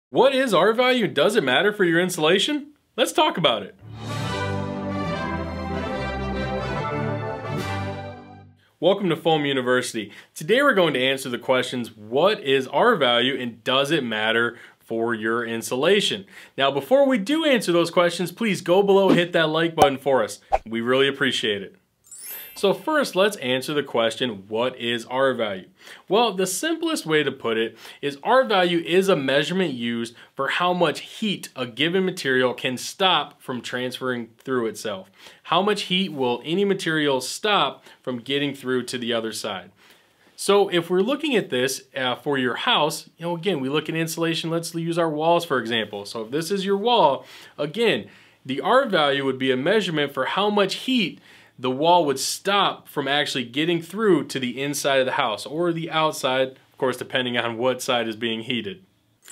What is R value? Does it matter for your insulation? Let's talk about it. Welcome to Foam University. Today we're going to answer the questions, what is R value and does it matter for your insulation? Now before we do answer those questions, please go below, hit that like button for us. We really appreciate it. So first, let's answer the question, what is R value? Well, the simplest way to put it is R value is a measurement used for how much heat a given material can stop from transferring through itself. How much heat will any material stop from getting through to the other side? So if we're looking at this for your house, again, we look at insulation, let's use our walls for example. So if this is your wall, again, the R value would be a measurement for how much heat the wall would stop from actually getting through to the inside of the house or the outside, of course, depending on what side is being heated.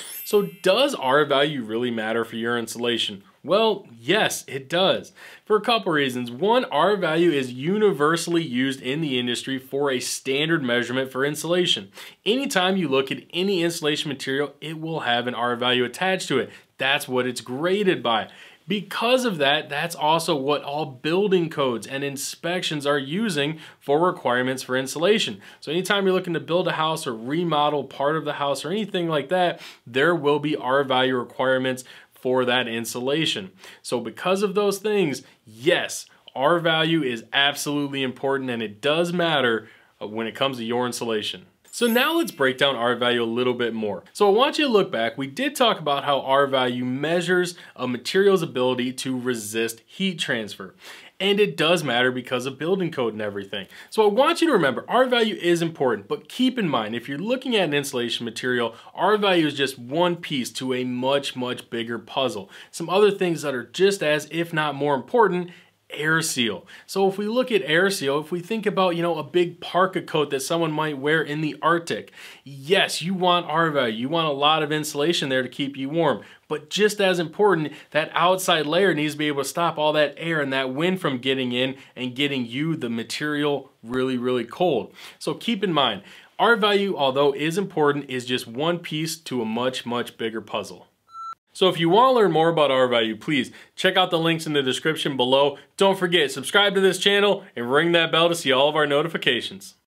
So does R value really matter for your insulation? Well, yes, it does. For a couple reasons. One, R value is universally used in the industry for a standard measurement for insulation. Anytime you look at any insulation material, it will have an R value attached to it. That's what it's graded by. Because of that, that's also what all building codes and inspections are using for requirements for insulation. So anytime you're looking to build a house or remodel part of the house or anything like that, there will be R value requirements for that insulation. So because of those things, yes, R value is absolutely important and it does matter when it comes to your insulation. So now let's break down R value a little bit more. So I want you to look back. We did talk about how R value measures a material's ability to resist heat transfer. And it does matter because of building code and everything. So I want you to remember, R value is important, but keep in mind, if you're looking at an insulation material, R value is just one piece to a much, much bigger puzzle. Some other things that are just as, if not more important, air seal. So if we look at air seal, if we think about, a big parka coat that someone might wear in the Arctic, yes, you want R value. You want a lot of insulation there to keep you warm. But just as important, that outside layer needs to be able to stop all that air and that wind from getting in and getting you, the material, really, really cold. So keep in mind, R value, although is important, is just one piece to a much, much bigger puzzle. So if you want to learn more about R value, please check out the links in the description below. Don't forget, subscribe to this channel and ring that bell to see all of our notifications.